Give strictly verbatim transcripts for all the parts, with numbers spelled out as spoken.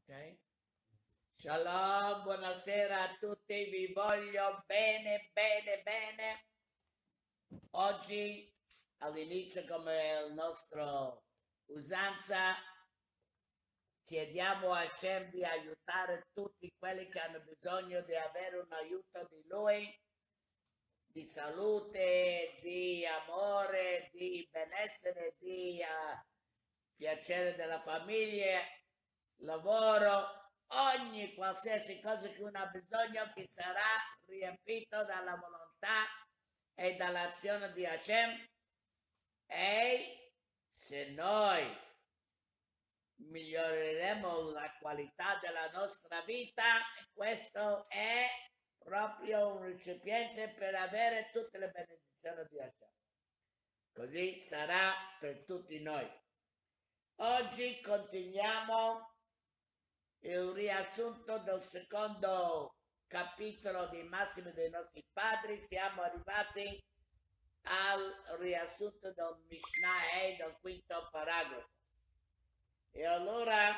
Ok? Shalom, buonasera a tutti, vi voglio bene, bene, bene. Oggi all'inizio, come il nostro usanza, chiediamo a Hashem di aiutare tutti quelli che hanno bisogno di avere un aiuto di Lui, di salute, di amore, di benessere, di uh, piacere della famiglia, lavoro, ogni qualsiasi cosa che uno ha bisogno, che sarà riempito dalla volontà e dall'azione di Hashem. E se noi miglioreremo la qualità della nostra vita, questo è proprio un recipiente per avere tutte le benedizioni di Hashem. Così sarà per tutti noi. Oggi continuiamo il riassunto del secondo capitolo dei massimi dei nostri padri. Siamo arrivati al riassunto del Mishnah e del quinto paragrafo. E allora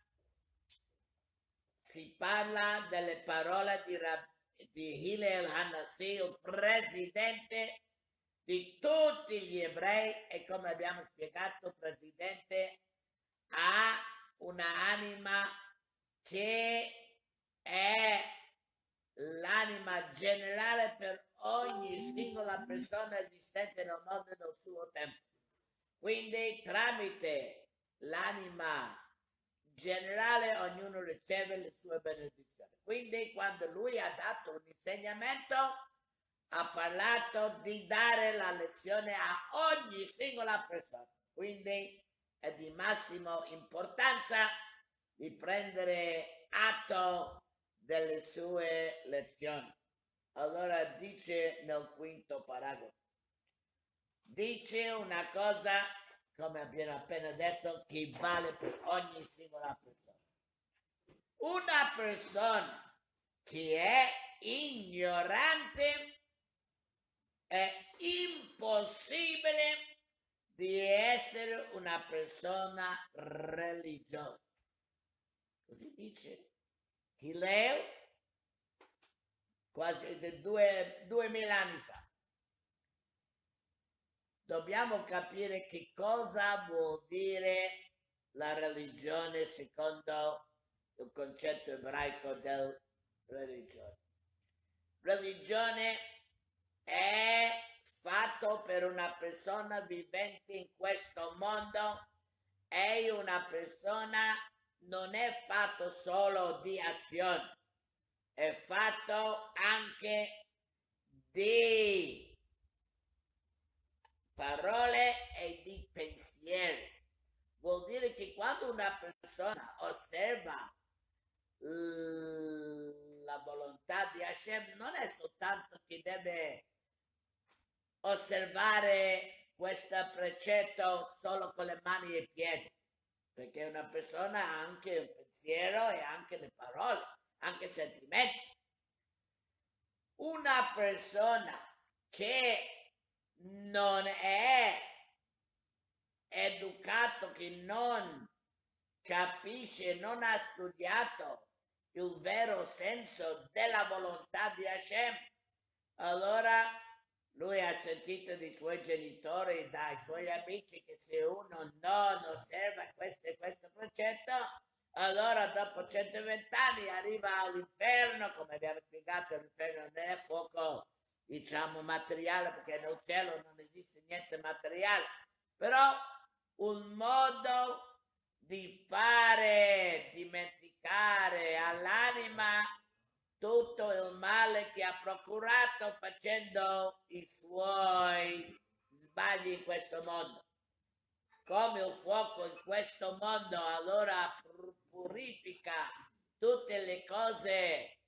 si parla delle parole di, Rab- di Hillel Hanassi, il presidente di tutti gli ebrei, e come abbiamo spiegato, il presidente ha una anima che è l'anima generale per ogni singola persona esistente nel mondo e nel suo tempo. Quindi tramite l'anima generale ognuno riceve le sue benedizioni. Quindi quando lui ha dato un insegnamento, ha parlato di dare la lezione a ogni singola persona. Quindi è di massima importanza di prendere atto delle sue lezioni. Allora dice nel quinto paragrafo, dice una cosa, come abbiamo appena detto, che vale per ogni singola persona. Una persona che è ignorante è impossibile di essere una persona religiosa. Così dice Hillel quasi due, duemila anni fa. Dobbiamo capire che cosa vuol dire la religione secondo il concetto ebraico del religione. Religione è fatto per una persona vivente in questo mondo, e una persona non è fatto solo di azione, è fatto anche di parole e di pensieri. Vuol dire che quando una persona osserva la volontà di Hashem, non è soltanto che deve osservare questo precetto solo con le mani e i piedi, perché una persona ha anche un pensiero e anche le parole, anche sentimenti. Una persona che non è educato, che non capisce, non ha studiato il vero senso della volontà di Hashem, allora lui ha sentito dai suoi genitori, dai suoi amici, che se uno non osserva questo e questo concetto, allora dopo centoventi anni arriva all'inferno. Come abbiamo spiegato, l'inferno non è poco, diciamo, materiale, perché nel cielo non esiste niente materiale, però un modo di fare dimenticare all'anima tutto il male che ha procurato facendo i suoi sbagli in questo mondo. Come il fuoco in questo mondo allora purifica tutte le cose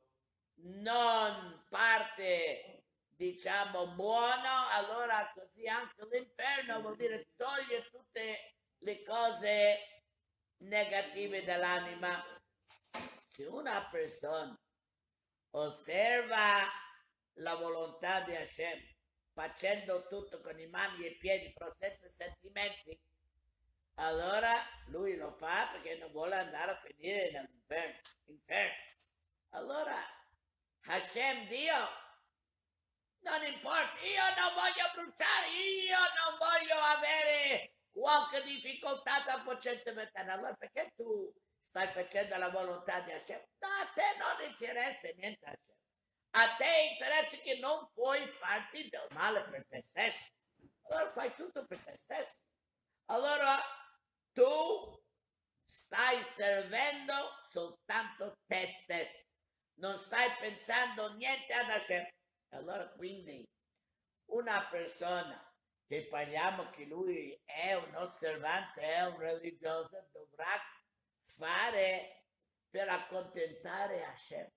non parte, diciamo, buono, allora così anche l'inferno vuol dire toglie tutte le cose negative dell'anima. Se una persona osserva la volontà di Hashem facendo tutto con le mani e i piedi, però senza sentimenti, allora lui lo fa perché non vuole andare a finire nell'inferno. Inferno. Allora Hashem Dio, non importa, io non voglio bruciare, io non voglio avere qualche difficoltà dopo centoventi. Allora perché tu stai facendo la volontà di Hashem? No, a te non interessa niente Hashem. A te interessa che non puoi farti del male per te stesso. Allora fai tutto per te stesso. Allora tu stai servendo soltanto te stesso. Non stai pensando niente ad Hashem. Allora quindi una persona che parliamo che lui è un osservante, è un religioso, dovrà fare per accontentare Hashem.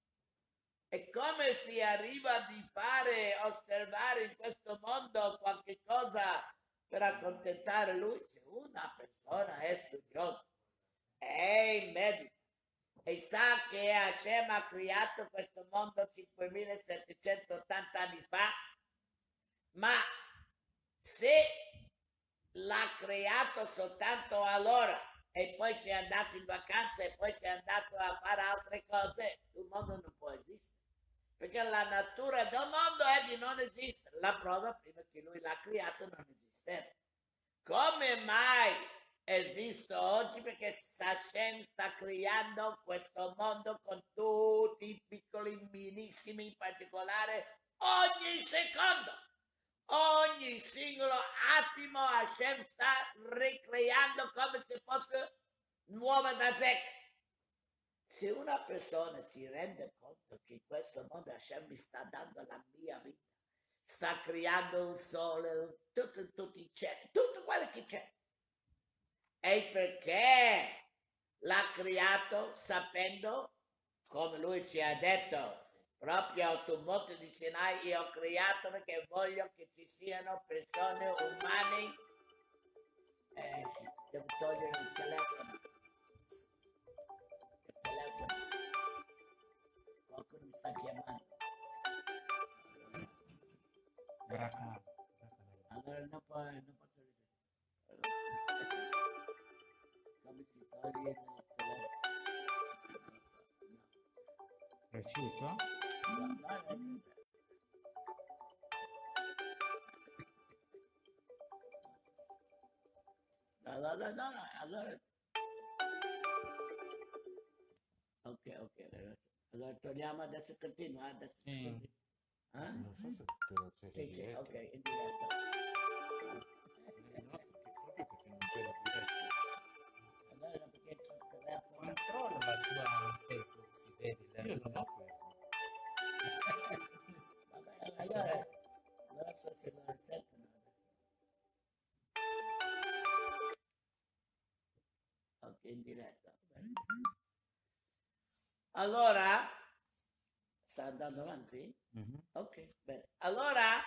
E come si arriva di fare, osservare in questo mondo qualche cosa per accontentare lui? Se una persona è studiosa, è medico, e sa che Hashem ha creato questo mondo cinquemilasettecentottanta anni fa, ma se l'ha creato soltanto allora e poi si è andato in vacanza e poi si è andato a fare altre cose, il mondo non può esistere. Perché la natura del mondo è di non esistere. La prova, prima che lui l'ha creato, non esisteva. Come mai esiste oggi? Perché Hashem sta creando questo mondo con tutti i piccoli, minissimi, in particolare, ogni secondo. Ogni singolo attimo Hashem sta ricreando come se fosse nuova da zecca. Se una persona si rende conto che in questo mondo Hashem mi sta dando la mia vita, sta creando il sole, tutto, tutto il cielo, tutto quello che c'è, e perché l'ha creato sapendo, come lui ci ha detto, proprio sul monte di Sinai, io ho creato perché voglio che ci siano persone umane. Eh, devo togliere il telefono. Il telefono. Qualcuno mi sta chiamando. Bracca. Allora non, può, non posso dire. Come si toglie il telefono? Prosciutto? No, no, no, no. Allora, no, no, allora... Ok, ok. Allora torniamo adesso, continua adesso. Sì. Eh? Non so se te lo sei Sì, sì, diretto. ok, in diretta. No, perché proprio perché non sei in diretta. Allora perché c'è il telefono? Controlla la tua Facebook, si vede la Io non tua. ho Facebook. Vabbè, allora, allora forse lo accettano adesso. Ok, in diretta. Bene. Allora, sta andando avanti? Mhm. Ok, bene. Allora,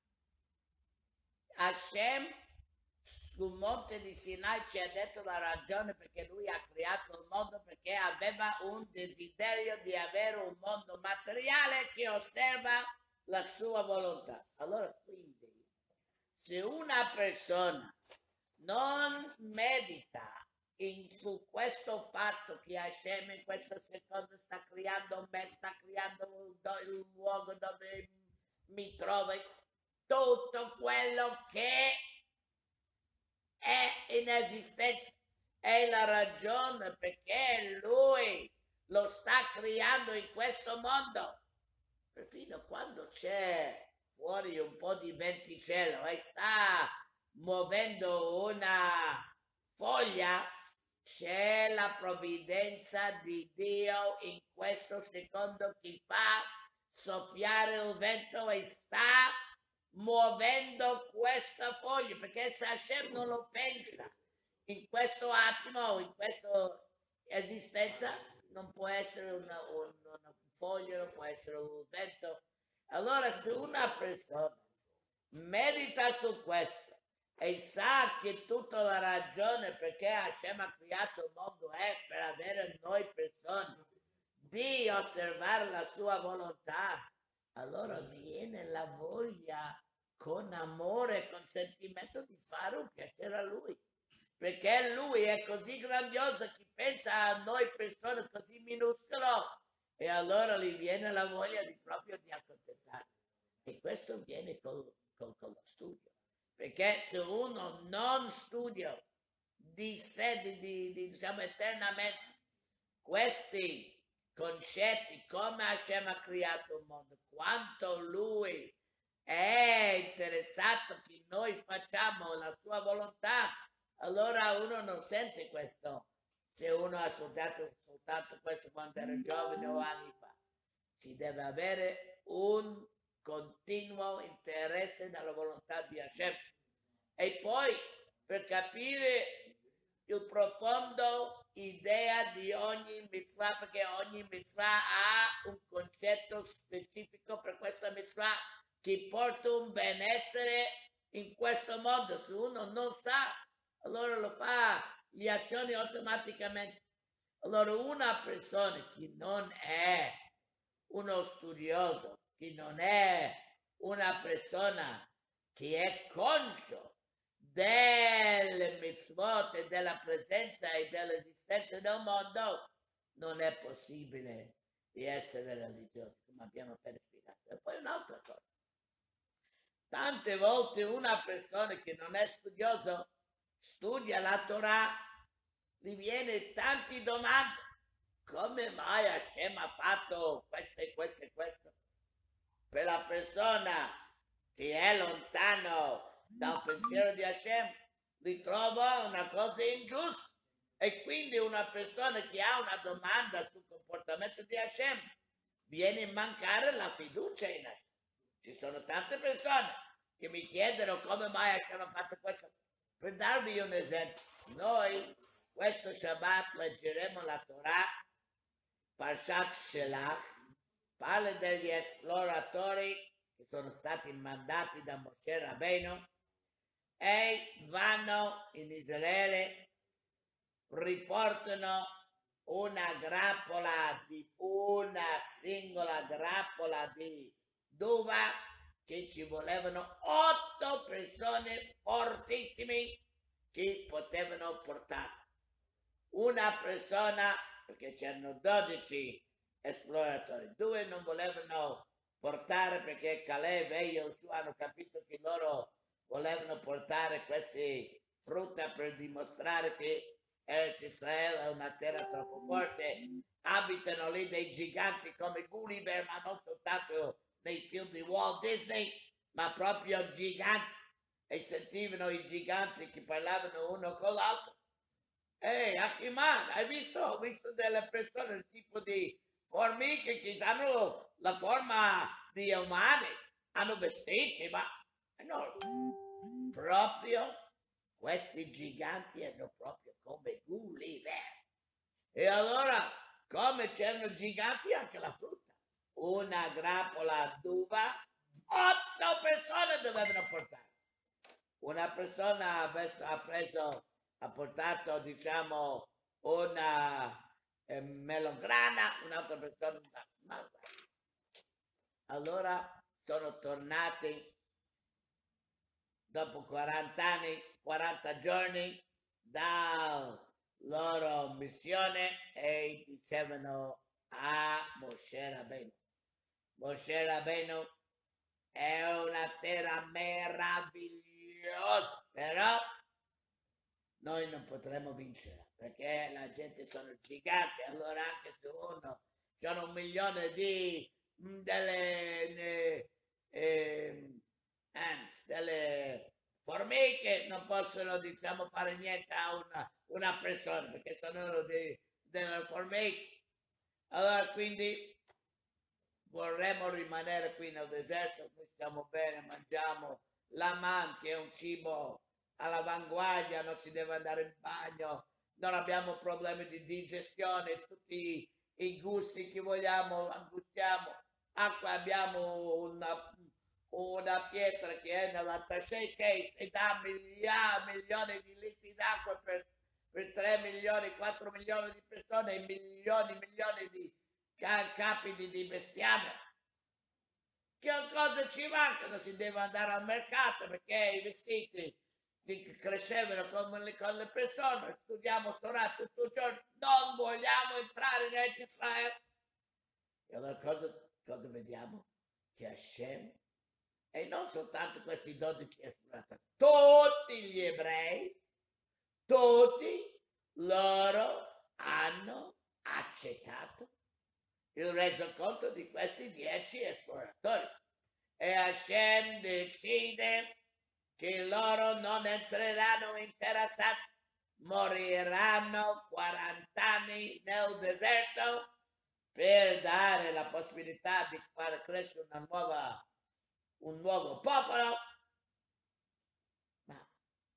Hashem sul monte di Sinai ci ha detto la ragione perché lui ha creato il mondo, perché aveva un desiderio di avere un mondo materiale che osserva la sua volontà. Allora, quindi, se una persona non medita in, su questo fatto che Hashem in questo secondo sta creando me, sta creando un, un luogo dove mi trovo, tutto quello che è in esistenza, è la ragione perché lui lo sta creando in questo mondo. Perfino quando c'è fuori un po' di venticello e sta muovendo una foglia, c'è la provvidenza di Dio in questo secondo che fa soffiare il vento e sta muovendo questa foglia, perché se Hashem non lo pensa in questo attimo, in questa esistenza, non può essere una, una, una foglia, non può essere un vento. Allora se una persona medita su questo e sa che tutta la ragione perché Hashem ha creato il mondo è per avere noi persone di osservare la sua volontà, allora viene la voglia con amore, con sentimento di fare un piacere a lui. perché lui è così grandioso che pensa a noi persone così minuscolo e allora gli viene la voglia di proprio di accontentare. E questo viene col, col, con lo studio, perché se uno non studia di sé, di, di, di, diciamo eternamente, questi concetti, come Hashem ha creato il mondo, quanto lui è interessato che noi facciamo la sua volontà, allora uno non sente questo. Se uno ha ascoltato soltanto questo quando era giovane o anni fa, si deve avere un continuo interesse nella volontà di Hashem. E poi per capire il profondo idea di ogni mitzvah, perché ogni mitzvah ha un concetto specifico per questa mitzvah che porta un benessere in questo mondo. Se uno non sa, allora lo fa, le azioni automaticamente. Allora una persona che non è uno studioso, che non è una persona che è conscio delle mitzvot e della presenza e dell'esistenza del mondo, non è possibile di essere religioso, come abbiamo appena spiegato. E poi un'altra cosa. Tante volte una persona che non è studioso studia la Torah, gli viene tante domande. Come mai Hashem ha fatto questo e questo e questo? Per la persona che è lontano dal pensiero di Hashem, li trova una cosa ingiusta. E quindi una persona che ha una domanda sul comportamento di Hashem viene a mancare la fiducia in Hashem. Ci sono tante persone che mi chiedono come mai Hashem ha fatto questo. Per darvi un esempio, noi questo Shabbat leggeremo la Torah, Parshat Shelach, parla degli esploratori che sono stati mandati da Moshe Rabbeinu e vanno in Israele, riportano una grappola di una singola grappola di d'uva che ci volevano otto persone fortissime che potevano portare. Una persona, perché c'erano dodici esploratori, due non volevano portare perché Caleb e Yoshua hanno capito che loro volevano portare queste frutta per dimostrare che Eretz Israele è una terra troppo forte. Abitano lì dei giganti come Gulliver, ma non soltanto nei film di Walt Disney, ma proprio giganti. E sentivano i giganti che parlavano uno con l'altro. Ehi, Achiman, hai visto? Ho visto delle persone, il tipo di formiche che hanno la forma di umani, hanno vestiti, ma no, proprio questi giganti erano proprio come Gulliver. E allora, come c'erano giganti, anche la frutta. Una grappola d'uva, otto persone dovevano portare. Una persona ha preso, ha portato, diciamo, una eh, melograna, un'altra persona una malva. Allora sono tornati dopo quaranta anni, quaranta giorni dalla loro missione e dicevano a Moshe Rabbeinu: Moshe Rabbeinu, è una terra meravigliosa, però noi non potremo vincere perché la gente sono giganti. Allora anche se uno c'è un milione di delle eh, eh, ants, delle formiche, non possono, diciamo, fare niente a una, una persona perché sono dei, delle formiche. Allora quindi vorremmo rimanere qui nel deserto, noi stiamo bene, mangiamo la man, che è un cibo all'avanguardia, non si deve andare in bagno, non abbiamo problemi di digestione, tutti i gusti che vogliamo angustiamo. Acqua, abbiamo una, una pietra che è nella taché e dà miliardi, milioni di litri d'acqua per, per tre milioni, quattro milioni di persone e milioni, milioni di capi di, di bestiame. Che cosa ci manca? Non si deve andare al mercato perché i vestiti si crescevano con le, con le persone, studiamo Torah tutto il giorno, non vogliamo entrare in Israele. E allora cosa, cosa vediamo? Che Hashem, e non soltanto questi dodici esploratori, tutti gli ebrei, tutti loro hanno accettato il resoconto di questi dieci esploratori. E Hashem decide che loro non entreranno in Terra Santa, moriranno quaranta anni nel deserto per dare la possibilità di far crescere una nuova, un nuovo popolo. Ma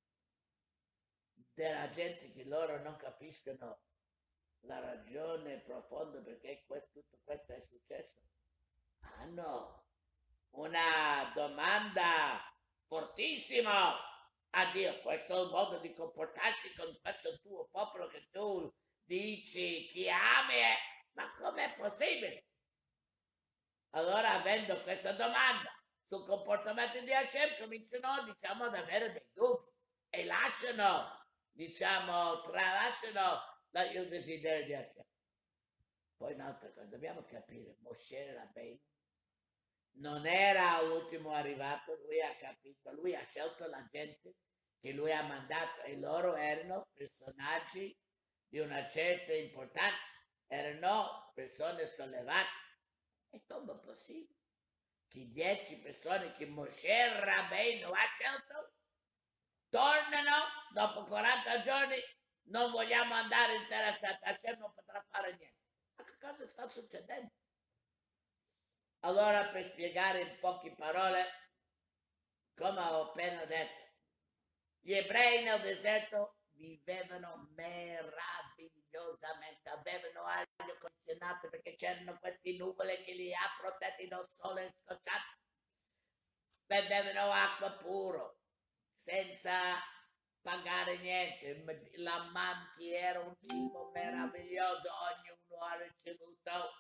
della gente che loro non capiscono la ragione profonda perché questo, tutto questo è successo, hanno una domanda fortissima a Dio. Questo è il modo di comportarsi con questo tuo popolo che tu dici che ami, eh? Ma com'è possibile? Allora, avendo questa domanda sul comportamento di Hashem, cominciano, diciamo, ad avere dei dubbi e lasciano, diciamo, tralasciano la, il desiderio di Hashem. Poi un'altra cosa, dobbiamo capire, Moshe Rabbeinu non era l'ultimo arrivato, lui ha capito, lui ha scelto la gente che lui ha mandato e loro erano personaggi di una certa importanza, erano persone sollevate. E come è possibile che dieci persone che Moshe Rabbeinu ha scelto tornano dopo quaranta giorni? Non vogliamo andare in Terra Santa, Hashem non potrà fare niente. Ma che cosa sta succedendo? Allora, per spiegare in poche parole, come ho appena detto, gli ebrei nel deserto vivevano meravigliosamente, avevano aria condizionata perché c'erano queste nuvole che li ha protetti dal sole scocciato, bevevano acqua puro, senza pagare niente, la manti era un cibo meraviglioso, ognuno ha ricevuto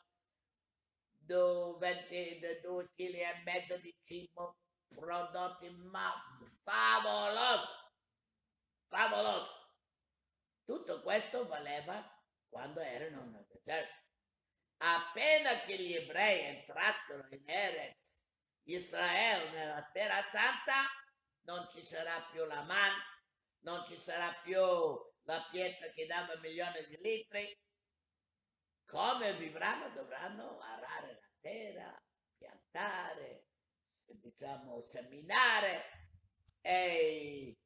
due chili e mezzo di cibo prodotti, ma favoloso, favoloso. Tutto questo valeva quando erano nel deserto. Appena che gli ebrei entrassero in Eretz Israele, nella Terra Santa, non ci sarà più la man, non ci sarà più la pietra che dava milioni di litri. Come vivranno? Dovranno arare la terra, piantare, diciamo seminare e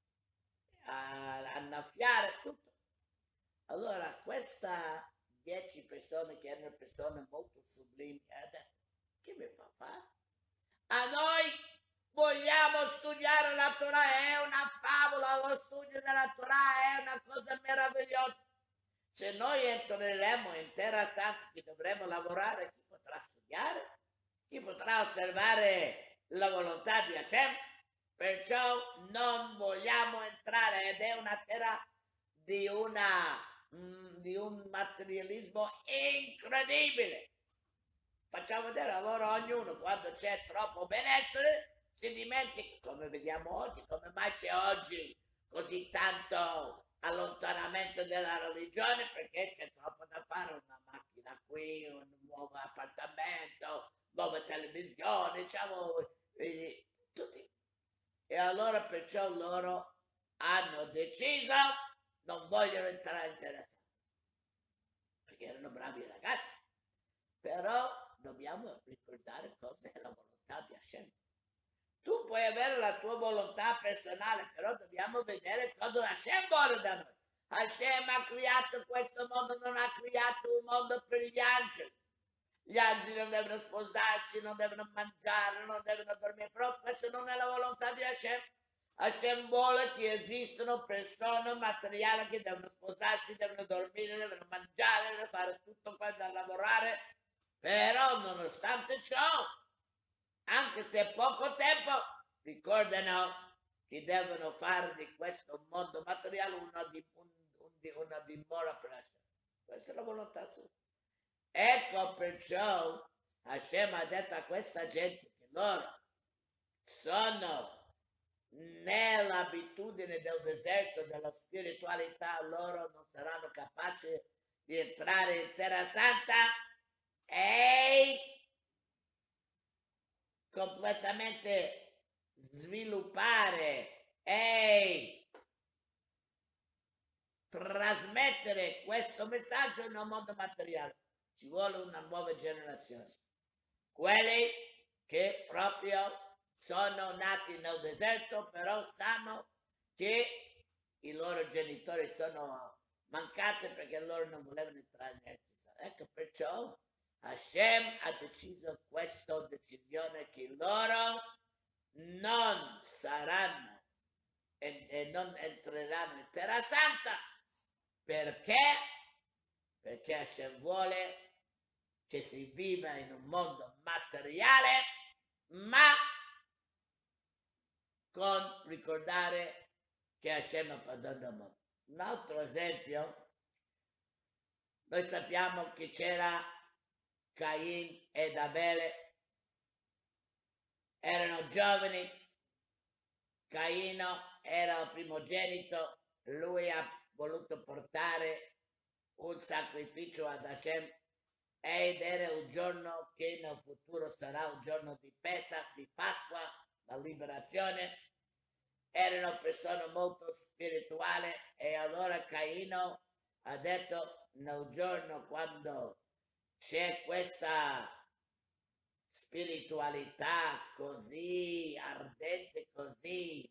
annaffiare tutto. Allora questa dieci persone che erano persone molto sublimi hanno detto: che mi fa fare? A noi vogliamo studiare la Torah, è una favola, lo studio della Torah è una cosa meravigliosa. Se noi entreremo in Terra Santa, che dovremo lavorare, chi potrà studiare? Chi potrà osservare la volontà di Hashem? Perciò non vogliamo entrare, ed è una terra di, una, mh, di un materialismo incredibile. Facciamo vedere allora ognuno, quando c'è troppo benessere, si dimentica, come vediamo oggi, come mai c'è oggi così tanto allontanamento della religione, perché c'è troppo da fare, una macchina qui, un nuovo appartamento, nuove televisioni, diciamo, e, tutti. E allora perciò loro hanno deciso, non vogliono entrare in Terra Santa, perché erano bravi ragazzi, però dobbiamo ricordare cosa è la volontà di Hashem. Tu puoi avere la tua volontà personale, però dobbiamo vedere cosa Hashem vuole da noi. Hashem ha creato questo mondo, non ha creato un mondo per gli angeli. Gli angeli non devono sposarsi, non devono mangiare, non devono dormire, però questa non è la volontà di Hashem. Hashem vuole che esistano persone materiali che devono sposarsi, devono dormire, devono mangiare, devono fare tutto qua da lavorare, però nonostante ciò, anche se è poco tempo, ricordano che devono fare di questo mondo materiale una, di, un, un, una dimora per Hashem. Questa è la volontà sua. Ecco perciò Hashem ha detto a questa gente che loro sono nell'abitudine del deserto, della spiritualità, loro non saranno capaci di entrare in Terra Santa e completamente sviluppare e trasmettere questo messaggio nel mondo materiale. Ci vuole una nuova generazione. Quelli che proprio sono nati nel deserto, però sanno che i loro genitori sono mancati perché loro non volevano entrare nel Israele. Ecco perciò Hashem ha deciso questa decisione che loro non saranno e, e non entreranno in Terra Santa. Perché? Perché Hashem vuole che si viva in un mondo materiale, ma con ricordare che Hashem ha perdonato il mondo. Un altro esempio, noi sappiamo che c'era Cain ed Abele, erano giovani, Caino era il primogenito, lui ha voluto portare un sacrificio ad Hashem ed era il giorno che nel futuro sarà il giorno di Pesach, di Pasqua, la liberazione. Erano persone molto spirituali e allora Caino ha detto nel giorno quando c'è questa spiritualità così ardente, così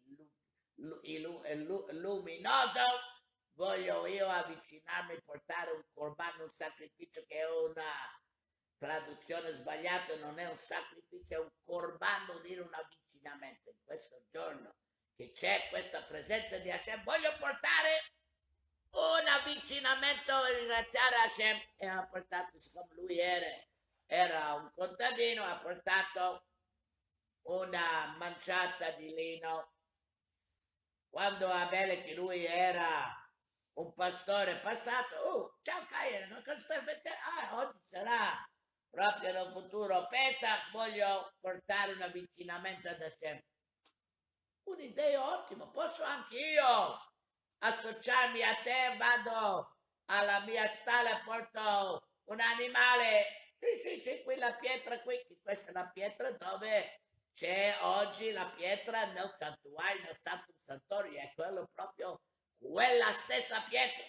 luminosa, voglio io avvicinarmi, portare un corbano, un sacrificio che è una traduzione sbagliata, non è un sacrificio, è un corbano, vuol dire un avvicinamento. In questo giorno che c'è questa presenza di Hashem, voglio portare un avvicinamento e ringraziare Hashem. E ha portato, siccome lui era, era un contadino, ha portato una manciata di lino. Quando Abele, che lui era un pastore passato, oh, ciao Caino, cosa stai facendo? Ah, oggi sarà proprio nel futuro Pesach, voglio portare un avvicinamento ad Hashem. Un'idea ottima, posso anche io associarmi a te, vado alla mia stalla, porto un animale, sì sì sì, qui la pietra, qui, questa è la pietra dove c'è oggi la pietra nel santuario, nel Santum Santorio, è quello proprio, quella stessa pietra.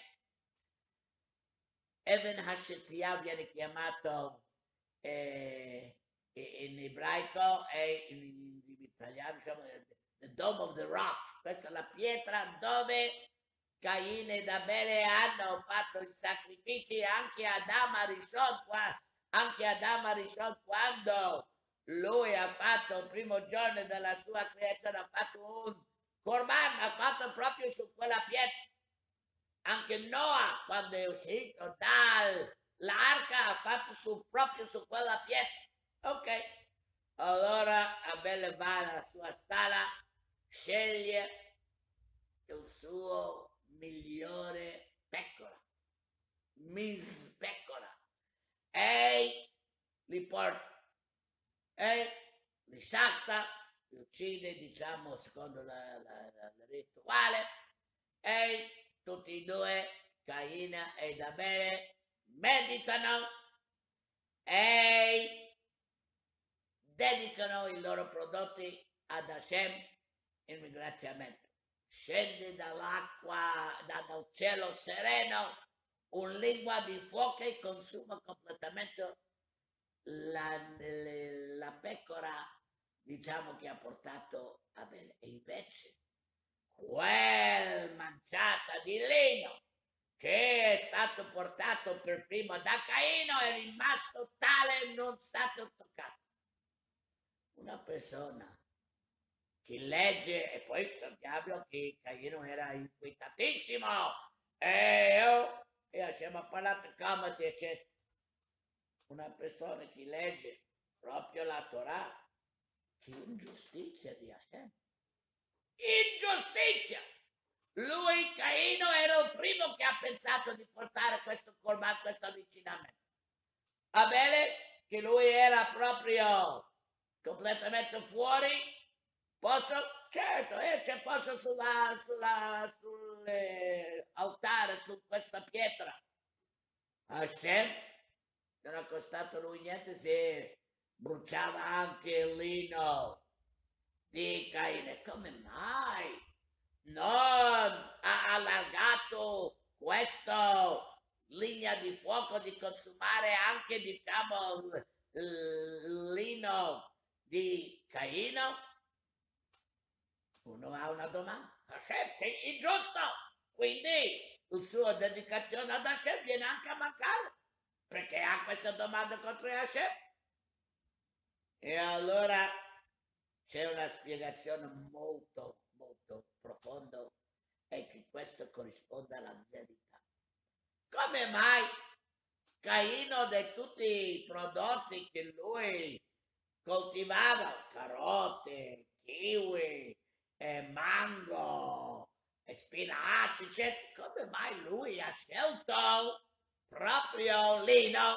Even Hashetia viene chiamato eh, in ebraico e in, in, in italiano, diciamo, the Dome of the Rock. Questa è la pietra dove Caino ed Abele hanno fatto i sacrifici, anche Adamo Arishon, anche Adamo Arishon quando lui ha fatto il primo giorno della sua creazione, ha fatto un corban, ha fatto proprio su quella pietra. Anche Noah, quando è uscito dall'arca, ha fatto su, proprio su quella pietra. Ok, allora Abele va alla sua stalla, sceglie il suo migliore pecora, mis pecora, e li porta. E li sciacta, li uccide, diciamo, secondo la, la, la, la rituale, e tutti e due, Caino ed Abele, meditano e dedicano i loro prodotti ad Hashem in ringraziamento. Scende dall'acqua, da, dal cielo sereno, un lingua di fuoco che consuma completamente La, la pecora, diciamo, che ha portato Abele. E invece quel manciata di lino che è stato portato per primo da Caino è rimasto tale e non stato toccato. Una persona che legge, e poi sappiamo che Caino era inquietatissimo e io e Hashem ha parlato, calmati, eccetera. Una persona che legge proprio la Torah, che ingiustizia di Hashem. Ingiustizia! Lui, Caino, era il primo che ha pensato di portare questo corban, questo avvicinamento. Abele, che lui era proprio completamente fuori, Posso? Certo, io ci posso sulla, sulla, sull'altare, su questa pietra. Hashem non ha costato lui niente se bruciava anche il lino di Caino. Come mai non ha allargato questo linea di fuoco di consumare anche, diciamo, il, il lino di Caino? Uno ha una domanda. Hashem è ingiusto, quindi la sua dedicazione ad Hashem viene anche a mancare, perché ha questa domanda contro Hashem. E allora c'è una spiegazione molto, molto profonda e che questo corrisponde alla verità. Come mai Caino, di tutti i prodotti che lui coltivava, carote, kiwi, eh, mango, e spinaci, eccetera, come mai lui ha scelto proprio lino?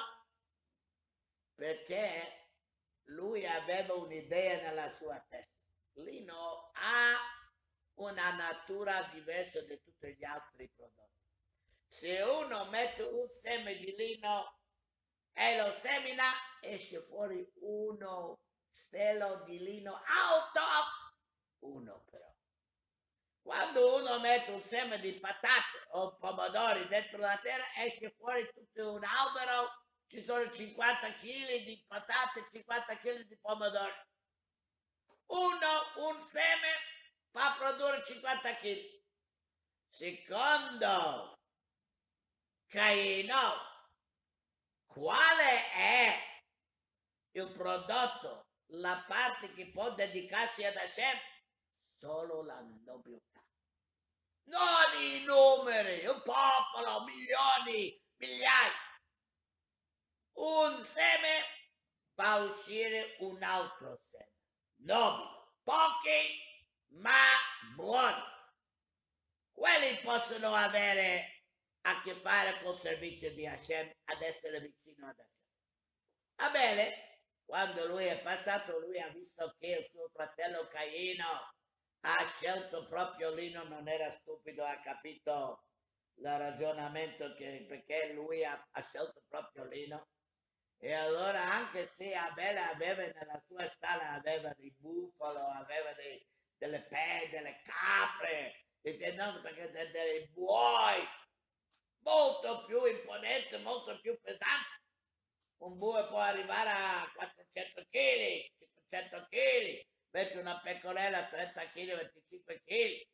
Perché lui aveva un'idea nella sua testa. Lino ha una natura diversa da tutti gli altri prodotti. Se uno mette un seme di lino e lo semina, esce fuori uno stelo di lino alto, uno però. Quando uno mette un seme di patate o pomodori dentro la terra, esce fuori tutto un albero, ci sono cinquanta chili di patate, cinquanta chili di pomodori. Uno, un seme, fa produrre cinquanta chili. Secondo Caino, quale è il prodotto, la parte che può dedicarsi ad Hashem? Solo la nobiltà. Non i numeri, il popolo, milioni, migliaia. Un seme fa uscire un altro seme. Nobile, pochi ma buoni. Quelli possono avere a che fare col servizio di Hashem, ad essere vicino ad Hashem. Va bene, quando lui è passato, lui ha visto che il suo fratello Caino ha scelto proprio lino, non era stupido, ha capito il ragionamento che, perché lui ha, ha scelto proprio lino. E allora, anche se Abele aveva nella sua stalla, aveva dei bufalo, aveva dei, delle pecore, delle capre, dice no, perché dei, dei buoi molto più imponenti, molto più pesanti. Un bue può arrivare a quattrocento chili, cinquecento chili, invece una pecorella trenta chili, venticinque chili.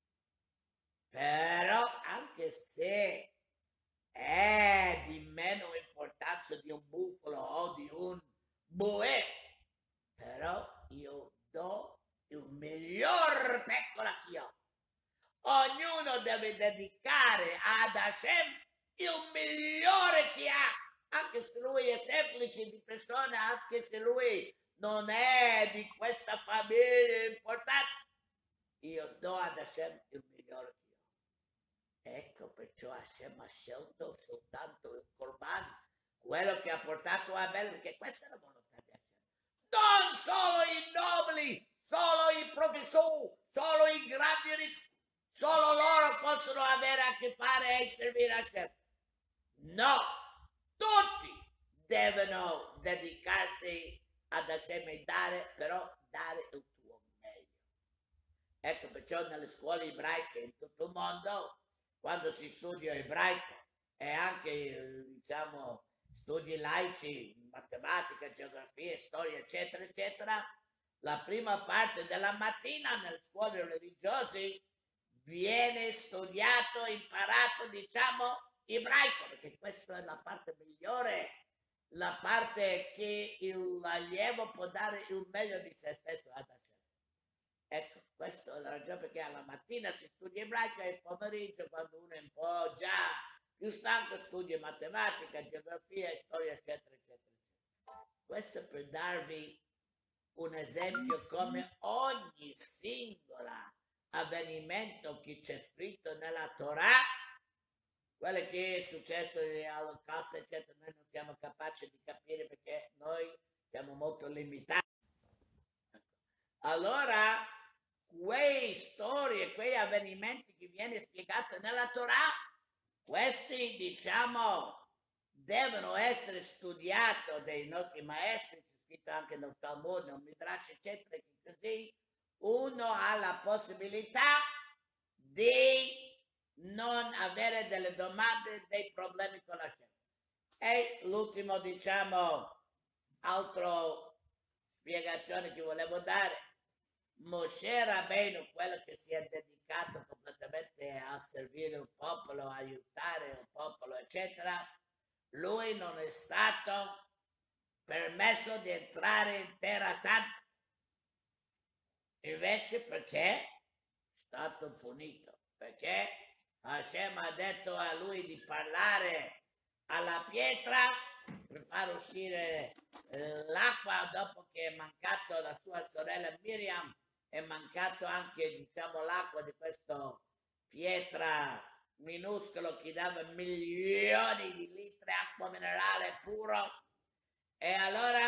Però anche se è di meno importanza di un bufalo o di un bue, però io do il miglior pecora che ho. Ognuno deve dedicare ad Hashem il migliore che ha, anche se lui è semplice di persona, anche se lui non è di questa famiglia importante. Io do ad Hashem il migliore che ho. Ecco perciò Hashem ha scelto soltanto il Corban, quello che ha portato Abel, perché questa è la volontà di Hashem. Non solo i nobili, solo i professori, solo i grandi ricchi, solo loro possono avere a che fare e servire a Hashem. No, tutti devono dedicarsi ad Hashem e dare, però dare il tuo meglio. Ecco perciò nelle scuole ebraiche in tutto il mondo, quando si studia ebraico e anche, diciamo, studi laici, matematica, geografia, storia, eccetera, eccetera, la prima parte della mattina nelle scuole religiose viene studiato, imparato, diciamo, ebraico, perché questa è la parte migliore, la parte che l'allievo può dare il meglio di se stesso ad Hashem. Ecco, questa è la ragione perché alla mattina si studia ebraico e il pomeriggio, quando uno è un po' già più stanco, studia matematica, geografia, storia, eccetera, eccetera, eccetera. Questo per darvi un esempio come ogni singola avvenimento che c'è scritto nella Torah, quello che è successo all'Olocausto, eccetera, noi non siamo capaci di capire perché noi siamo molto limitati. Allora, quei storie, quei avvenimenti che viene spiegato nella Torah, questi, diciamo, devono essere studiati dai nostri maestri, c'è scritto anche nel Talmud, nel Midrash, eccetera, che così uno ha la possibilità di non avere delle domande, dei problemi con la scelta. E l'ultimo, diciamo, altro spiegazione che volevo dare, Moshe Rabbeinu, quello che si è dedicato completamente a servire il popolo, a aiutare il popolo, eccetera, lui non è stato permesso di entrare in Terra Santa. Invece perché è stato punito? Perché Hashem ha detto a lui di parlare alla pietra per far uscire eh, l'acqua dopo che è mancato la sua sorella Miriam, è mancato anche, diciamo, l'acqua di questa pietra minuscolo che dava milioni di litri acqua minerale puro. E allora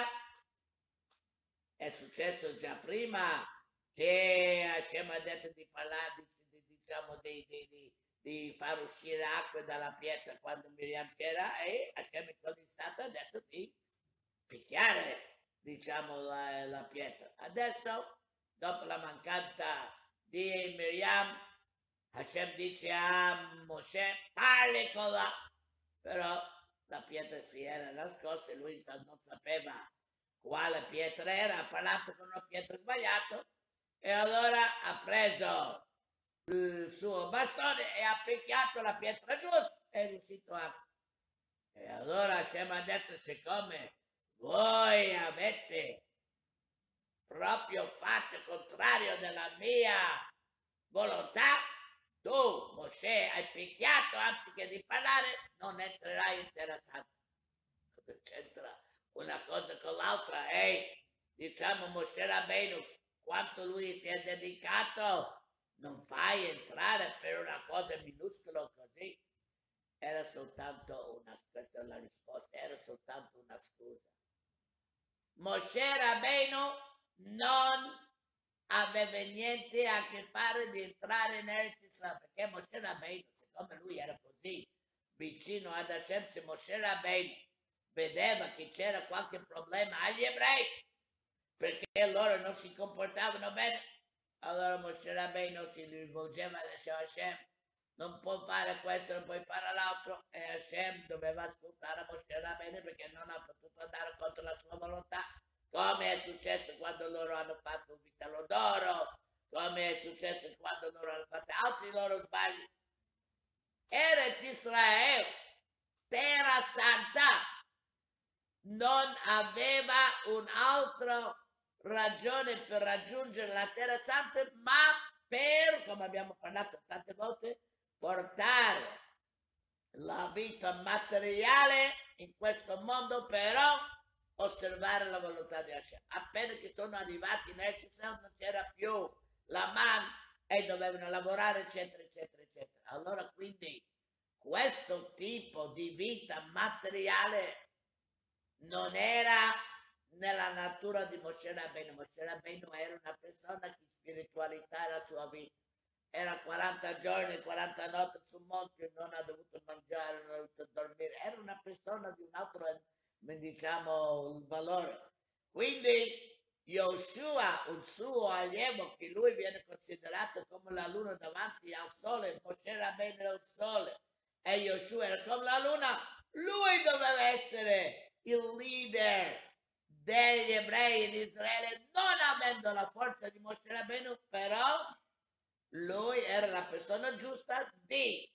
è successo già prima che Hashem ha detto di parlare, di, di, diciamo, di, di, di, di far uscire acqua dalla pietra quando Miriam c'era, e Hashem in quell'istante ha detto di picchiare, diciamo, la, la pietra. Adesso, dopo la mancanza di Miriam, Hashem dice a Moshe, parli con la... Però la pietra si era nascosta e lui non sapeva quale pietra era, ha parlato con una pietra sbagliata e allora ha preso il suo bastone e ha picchiato la pietra giusta e è riuscito a... E allora Hashem ha detto, siccome voi avete proprio fatto il contrario della mia volontà, tu, Mosè, hai picchiato anziché di parlare, non entrerai in Terra Santa. Cosa c'entra una cosa con l'altra? E diciamo Mosè Rabbeinu, quanto lui si è dedicato, non fai entrare per una cosa minuscola così. Era soltanto una, questa è la risposta, era soltanto una scusa. Mosè Rabbeinu non aveva niente a che fare di entrare in Eretz Israele, perché Mosè Rabbeinu, siccome lui era così vicino ad Hashem, se Mosè Rabbeinu vedeva che c'era qualche problema agli ebrei, perché loro non si comportavano bene, allora Mosè Rabbeinu si rivolgeva a Hashem, non può fare questo, non puoi fare l'altro, e Hashem doveva ascoltare Mosè Rabbeinu perché non ha potuto andare contro la sua volontà, come è successo quando loro hanno fatto un vitello d'oro, come è successo quando loro hanno fatto altri loro sbagli. Eretz Israele, Terra Santa, non aveva un'altra ragione per raggiungere la Terra Santa, ma per, come abbiamo parlato tante volte, portare la vita materiale in questo mondo, però osservare la volontà di Hashem. Appena che sono arrivati in Eretz Israele non c'era più la man e dovevano lavorare, eccetera, eccetera, eccetera. Allora quindi questo tipo di vita materiale non era nella natura di Mosè Rabbeinu. Mosè Rabbeinu era una persona che spiritualità era la sua vita. Era quaranta giorni, quaranta notti sul monte, non ha dovuto mangiare, non ha dovuto dormire. Era una persona di un altro, diciamo, valore. Quindi Yoshua, un suo allievo, che lui viene considerato come la luna davanti al sole, Mosè Rabbeinu era il sole e Yoshua era come la luna, lui doveva essere il leader degli ebrei in Israele, non avendo la forza di Mosè Rabbeinu, però lui era la persona giusta di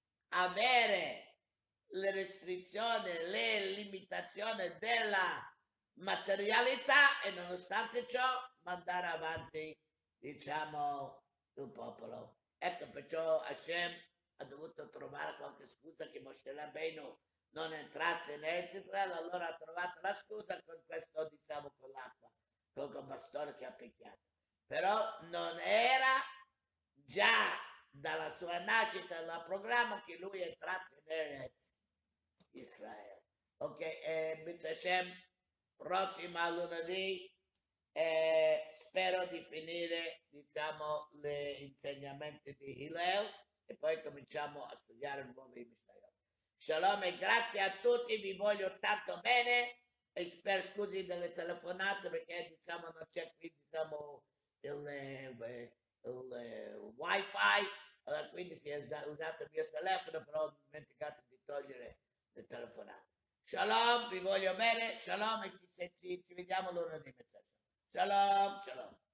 avere le restrizioni, le limitazioni della materialità e nonostante ciò mandare avanti, diciamo, il popolo. Ecco perciò Hashem ha dovuto trovare qualche scusa che Mosè Rabbeinu non entrasse in Eretz Israele, allora ha trovato la scusa con questo, diciamo, con l'acqua, con il bastone che ha picchiato. Però non era già dalla sua nascita nel programma che lui entrasse in Eretz Israele. Ok, eh, B'Hashem, prossima lunedì, eh, spero di finire, diciamo, gli insegnamenti di Hillel e poi cominciamo a studiare il nuovo Mishnayot. Shalom e grazie a tutti, vi voglio tanto bene e spero scusi delle telefonate perché diciamo non c'è qui diciamo il, eh, il, eh, il wifi, allora, quindi si è usato il mio telefono, però ho dimenticato di togliere le telefonate. Shalom, vi voglio bene, shalom e ci, ci, ci vediamo lunedì. Shalom, shalom.